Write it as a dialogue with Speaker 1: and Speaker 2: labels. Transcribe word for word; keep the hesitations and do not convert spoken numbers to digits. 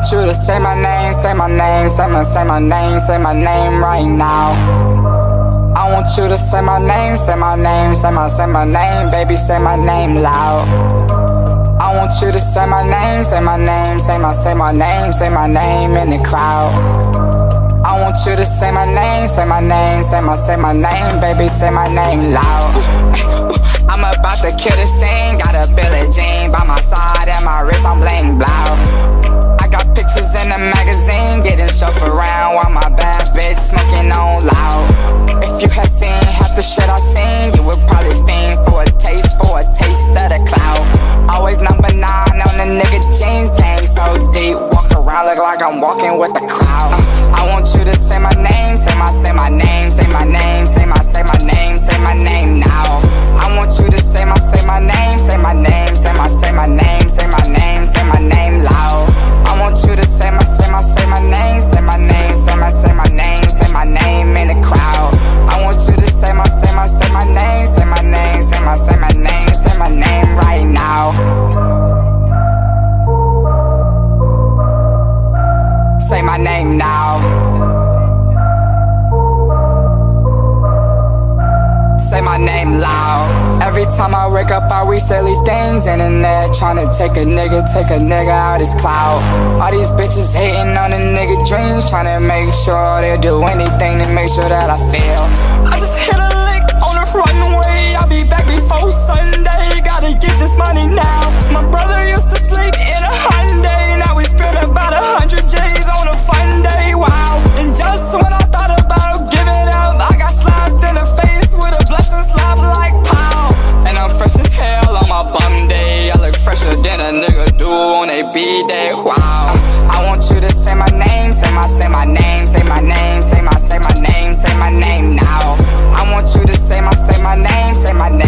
Speaker 1: want you to say my name, say my name, say my, say my name, say my name right now. I want you to say my name, say my name, say my, say my name, baby, say my name loud. I want you to say my name, say my name, say my, say my name, say my name in the crowd. I want you to say my name, say my name, say my, say my name, baby, say my name loud. I'm about to kill this scene, got a Billie Jean by my side and my wrist I'm bling blow. I got pictures in the magazine, getting chauffeured around while my bad bitch smoking on loud. If you had seen half the shit I seen, you would probably fiend for a taste, for a taste of the cloud. Always number nine on the nigga jeans, gang so deep, walk around look like I'm walking with the crowd. uh, I want you to say my name, say my, say my name, say my name, say my, say my name, say my name now. I want you to say my, say my name, say my name, say my, say my name, say my name, say my name loud. I want you to say my, say my, say my name, say my name, say my, say my name, say my name in the crowd. I want you to say my, say my, say my name, say my name, say my, say my name, say my name right now. Say my name now. Say my name loud. Every time I wake up I read silly things internet, tryna take a nigga, take a nigga out his cloud. All these bitches hating on a nigga dreams, tryna make sure they'll do anything to make sure that I fail. I just hit a lick on the runway, I'll be back before Sunday. Gotta get this money now. My brother used to sleep in a Hyundai, now we spend about a hundred G's on a fun day. Wow. And just when I thought about giving up, I got slapped in the face with a blessing slap like pow. And I'm fresh as hell on my bum day, I look fresher than a nigga do on a B-day. Wow. I want you to say my name, say my, say my name, say my name, say my, say my name, say my name now. I want you to say my, say my name, say my name.